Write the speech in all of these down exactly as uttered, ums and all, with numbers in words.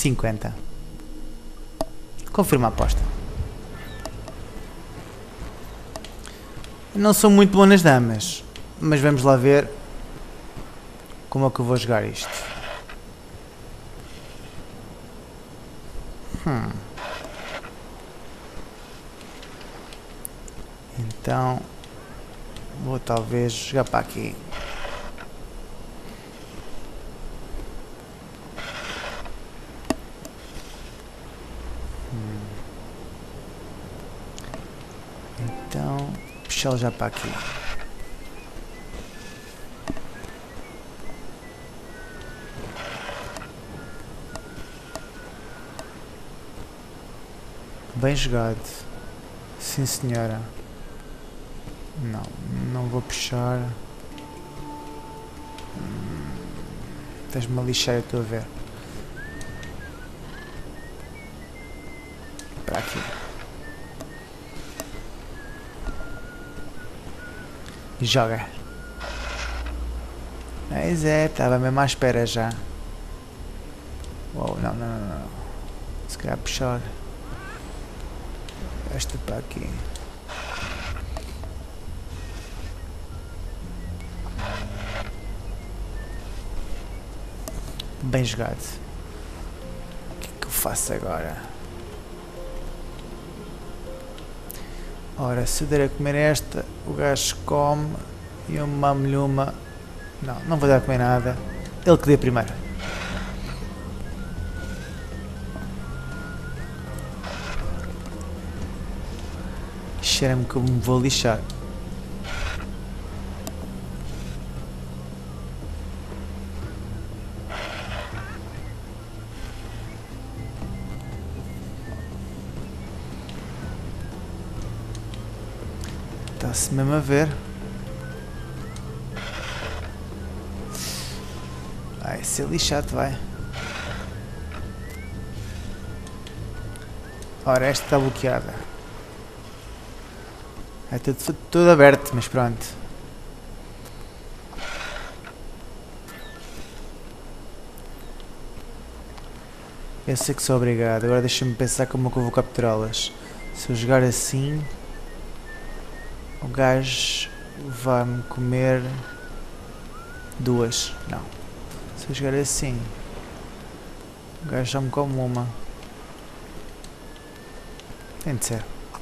cinquenta. Confirma a aposta. Não sou muito bom nas damas, mas vamos lá ver como é que eu vou jogar isto. Hum. Então vou talvez jogar para aqui. Hum. Então puxá-lo já para aqui. Bem jogado. Sim, senhora. Não, não vou puxar. Hum, Estás-me a lixar, eu estou a ver. Para aqui. E joga. Mas é, estava mesmo à espera já. Uou, não, não, não, não. Se calhar puxar esta para aqui. Bem jogado. O que é que eu faço agora? Ora, se eu der a comer esta, o gajo come e eu mamo-lhe uma. Não, não vou dar a comer nada. Ele que dê primeiro. Cheira-me que eu me vou lixar. Está-se mesmo a ver. Vai ser lixado, vai. Ora, esta está bloqueada. É tudo, tudo aberto, mas pronto. Eu sei que sou obrigado. Agora deixa-me pensar como é que eu vou capturá-las. Se eu jogar assim, o gajo vai-me comer duas. Não. Se eu jogar assim, o gajo já me come uma. Tem de ser.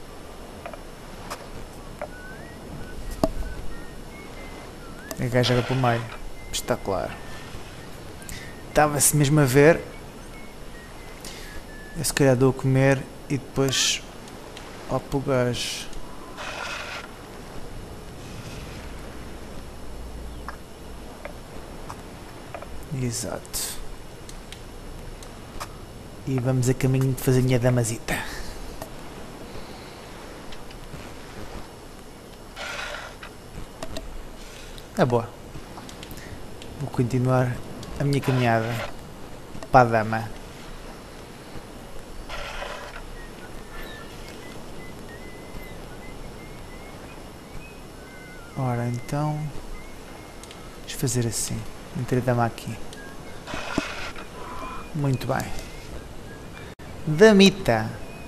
O gajo joga para o meio. Está claro. Estava-se mesmo a ver. Eu se calhar dou a comer e depois ó para o gajo. Exato. E vamos a caminho de fazer a minha damazita. É boa. Vou continuar a minha caminhada para a dama. Ora, então vamos fazer assim. Meter a dama aqui. Muito bem. Damita.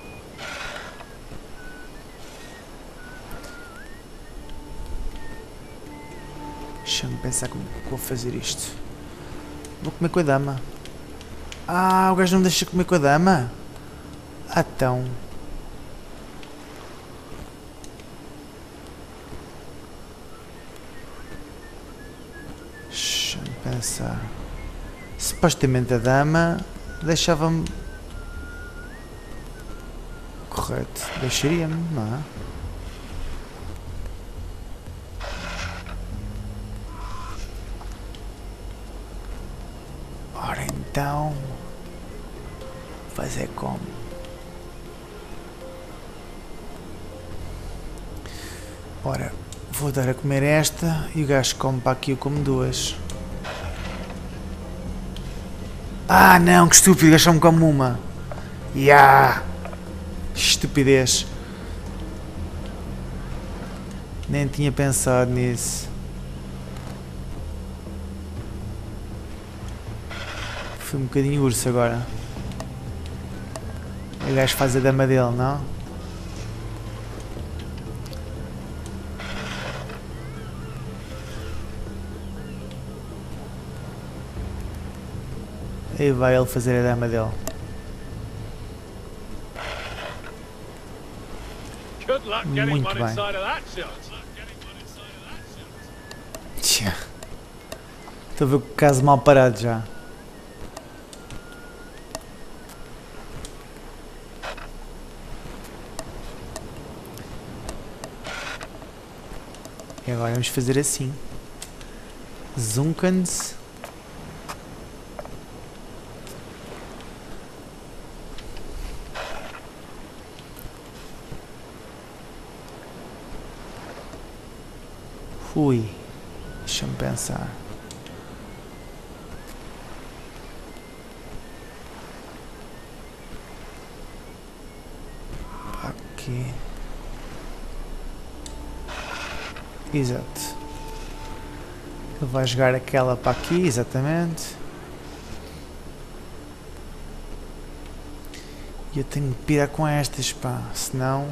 Deixa-me pensar como vou fazer isto. Vou comer com a dama. Ah, o gajo não me deixa comer com a dama? Ah, então. Deixa-me pensar. Supostamente a dama deixava-me. Correto. Deixaria-me, não é? Ora então, fazer como? Ora, vou dar a comer esta e o gajo come para aqui, eu como duas. Ah não, que estúpido, o gajo só me come uma. Ya! Estupidez. Nem tinha pensado nisso. Foi um bocadinho urso agora. O gajo faz a dama dele, não? Aí vai ele fazer a dama dele. Muito bem. Tchá. Estou a ver o caso mal parado já. E agora vamos fazer assim. Zunkans. Ui, deixa-me pensar. Aqui. Exato. Ele vai jogar aquela para aqui, exatamente. E eu tenho que pirar com estas, pá, senão...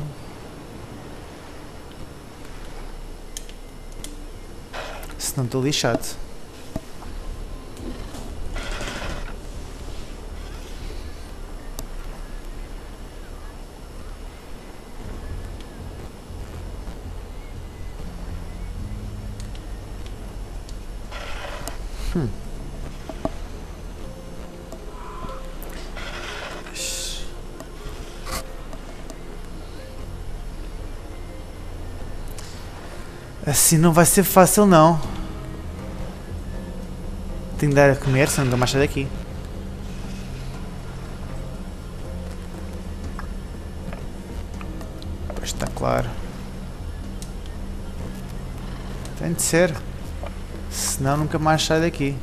Senão estou lixado. Hum. Assim não vai ser fácil, não. Tenho de dar a comer, senão nunca mais saio daqui. Pois está claro. Tem de ser. Senão nunca mais saio daqui.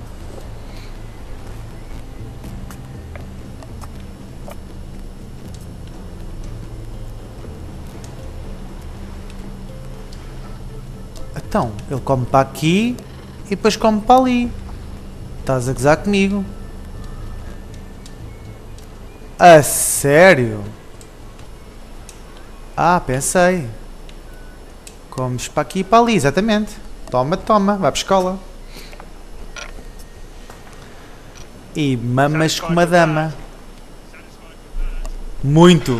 Então, ele come para aqui e depois come para ali. Estás a gozar comigo? A sério? Ah, pensei. Comes para aqui e para ali, exatamente. Toma, toma, vai para a escola. E mamas com uma dama. Muito.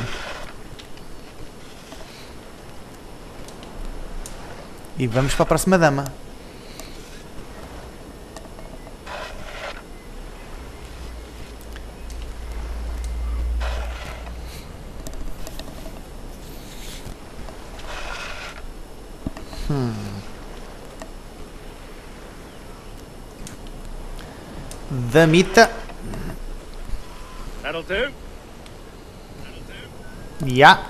E vamos para a próxima dama. Hum. Damita. That'll do. Ya.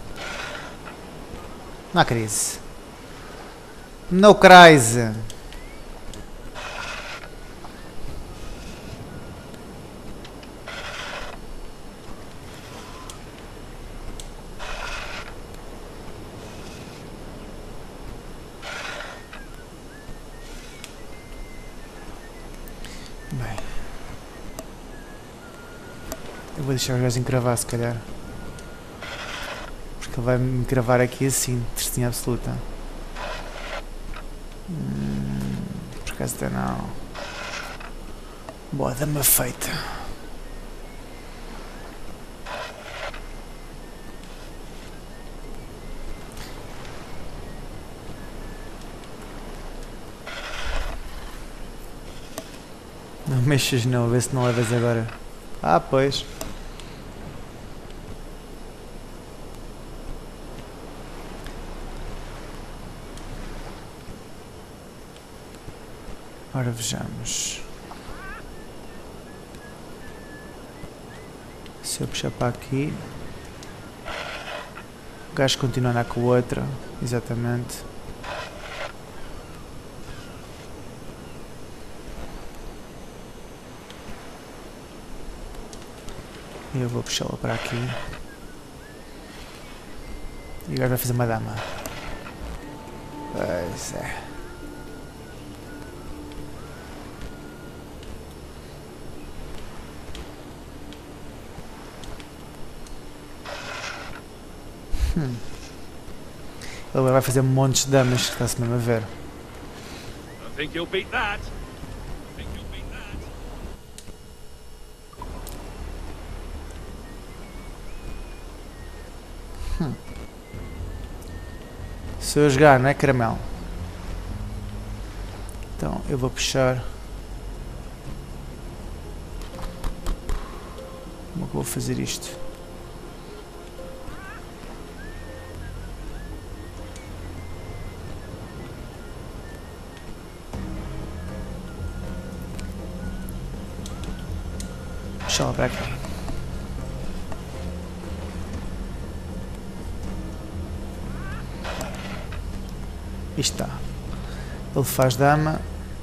Não há crise. No crise. Bem, eu vou deixar o gajo encravar se calhar. Porque ele vai me encravar aqui assim, de certeza absoluta. Hum, por acaso até não. Boa, dama feita. Não mexas não, vê se não levas agora. Ah, pois. Ora vejamos. Se eu puxar para aqui. O gajo continua a andar com o outro. Exatamente. E eu vou puxá-la para aqui. E agora vai fazer uma dama. Pois é. Hum. Ele vai fazer montes de damas, que está-se mesmo a ver. I think you'll beat that. I think you'll beat that. Hum. Se eu jogar, não é caramelo? Então eu vou puxar. Como é que eu vou fazer isto? Puxa lá para aqui. Isto está. Ele faz dama.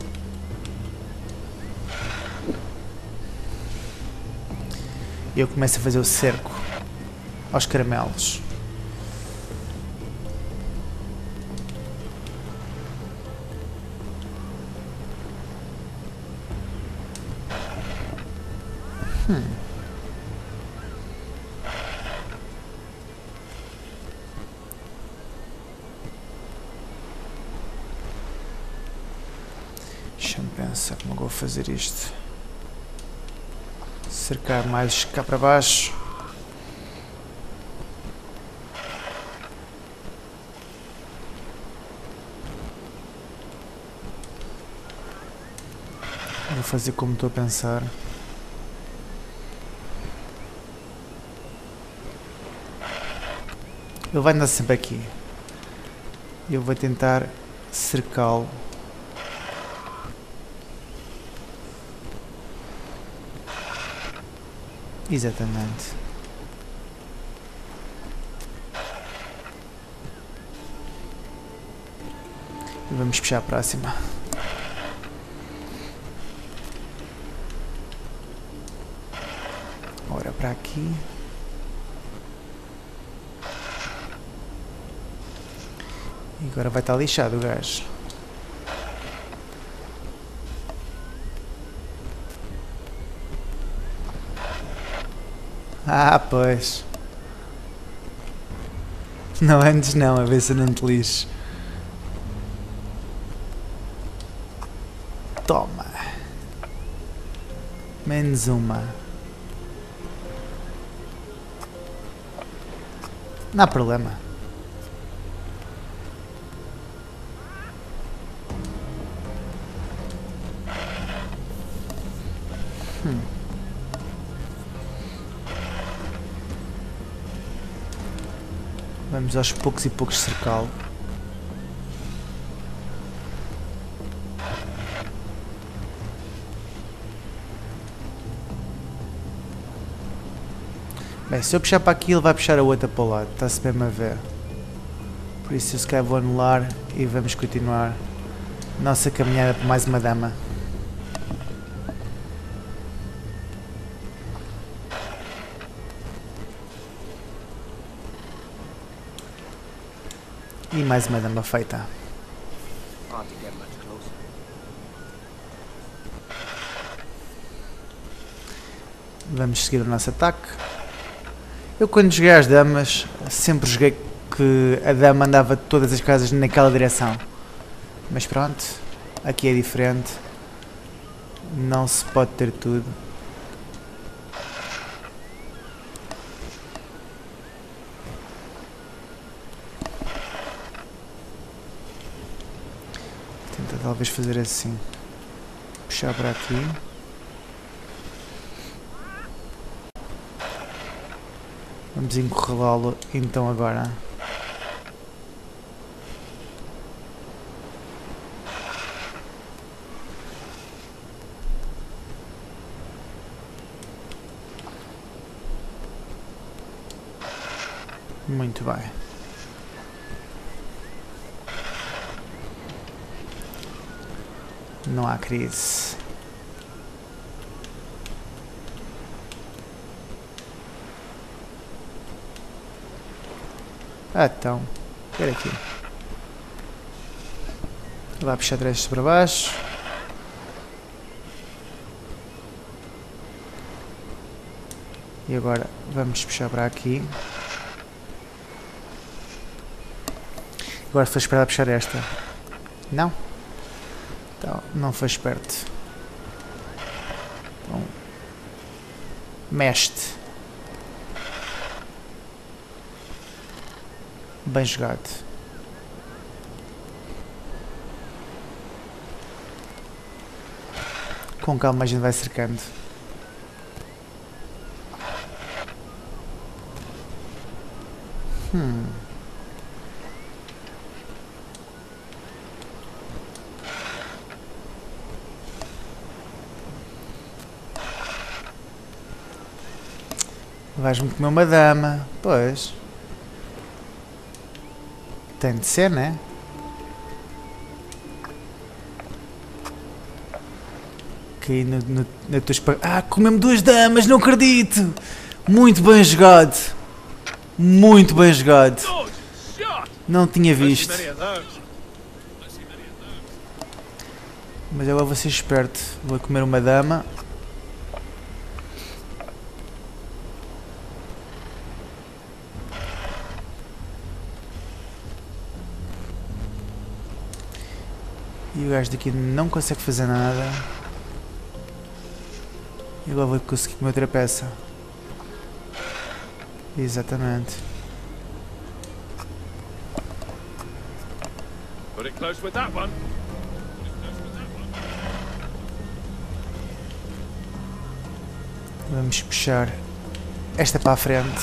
E eu começo a fazer o cerco aos caramelos. Hum. Deixa-me pensar como eu vou fazer isto. Cercar mais cá para baixo. Vou fazer como estou a pensar. Ele vai andar sempre aqui. Eu vou tentar cercá-lo. Exatamente. E vamos puxar a próxima. Ora, para aqui. E agora vai estar lixado o gajo. Ah, pois. Não antes não, a ver se eu não te lixo. Toma. Menos uma. Não há problema. Hum. Vamos aos poucos e poucos cercá-lo. Bem, se eu puxar para aqui, ele vai puxar a outra para o lado. Está-se mesmo a ver. Por isso eu se calhar vou anular e vamos continuar nossa caminhada por mais uma dama. E mais uma dama feita. Vamos seguir o nosso ataque. Eu quando joguei às damas, sempre joguei que a dama andava de todas as casas naquela direção. Mas pronto, aqui é diferente. Não se pode ter tudo. Talvez fazer assim. Puxar para aqui. Vamos encurralá-lo então agora. Muito bem. Não há crise. Ah, então. Espera aqui. Vai puxar três para baixo. E agora vamos puxar para aqui. Agora foi esperar a puxar esta. Não? Então, não foi esperto. Então, mexe-te. Bem jogado. Com calma a gente vai cercando. Hum. Vais-me comer uma dama. Pois. Tem de ser, né? Caí no, no, na tua espa... Ah, comemos duas damas, não acredito! Muito bem jogado. Muito bem jogado. Não tinha visto. Mas agora vou ser esperto. Vou comer uma dama. E o gajo daqui não consegue fazer nada. E agora vou conseguir comer outra peça. Exatamente. Put it close with that one. Vamos puxar esta para a frente.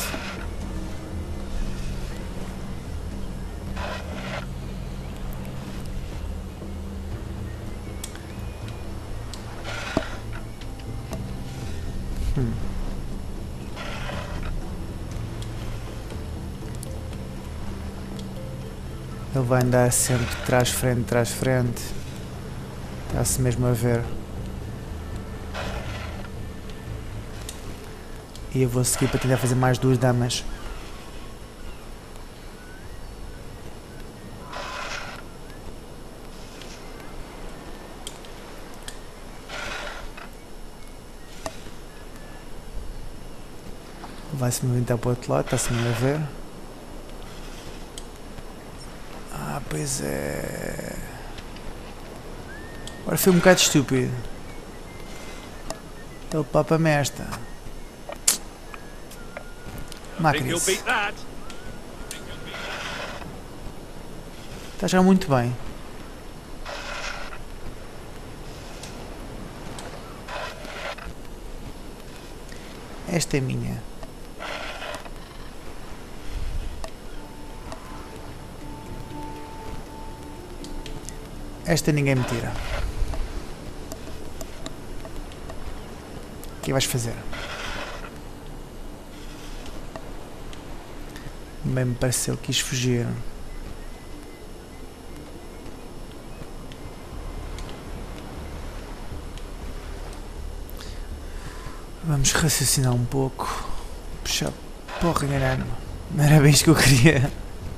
Hum. Ele vai andar sempre trás frente, trás frente. Está-se mesmo a ver. E eu vou seguir para tentar fazer mais duas damas. Vai-se movimentar para o outro lado, está-se mesmo a ver. Ah, pois é. Agora foi um bocado estúpido. Ele papa-me esta. Máquinas. Está a jogar muito bem. Esta é minha. Esta ninguém me tira. O que vais fazer? Bem me pareceu que quis fugir. Vamos raciocinar um pouco. Puxar porra, enganar-me. Não era bem isto que eu queria.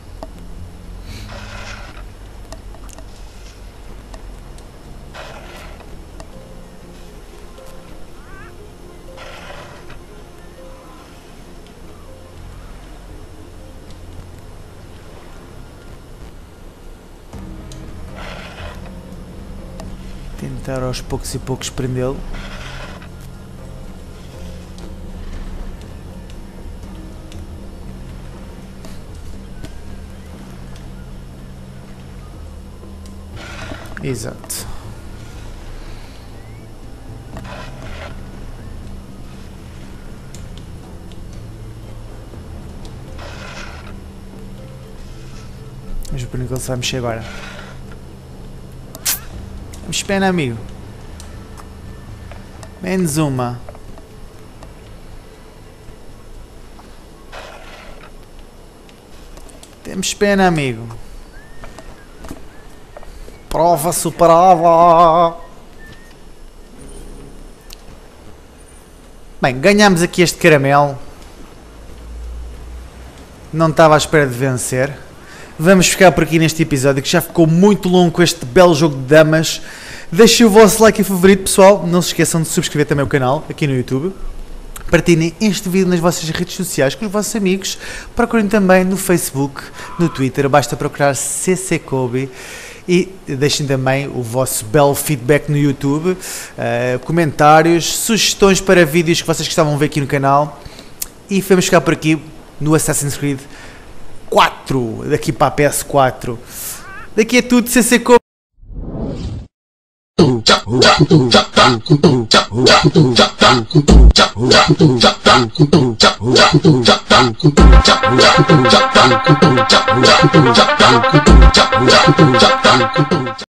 Tentar aos poucos e poucos prendê-lo. Exato. Mas o primeiro que ele se vai mexer agora. Vamos pena, amigo. Menos uma. Temos pena, amigo. Prova superada. Bem, ganhamos aqui este caramelo. Não estava à espera de vencer. Vamos ficar por aqui neste episódio que já ficou muito longo com este belo jogo de damas. Deixem o vosso like e favorito, pessoal. Não se esqueçam de subscrever também o canal aqui no YouTube Partilhem este vídeo nas vossas redes sociais com os vossos amigos. Procurem também no Facebook, no Twitter, basta procurar C C Kobe. E deixem também o vosso belo feedback no YouTube, uh, comentários, sugestões para vídeos que vocês gostavam de ver aqui no canal. E vamos ficar por aqui no Assassin's Creed quatro, daqui para a P S quatro. Daqui é tudo, C C Kobe.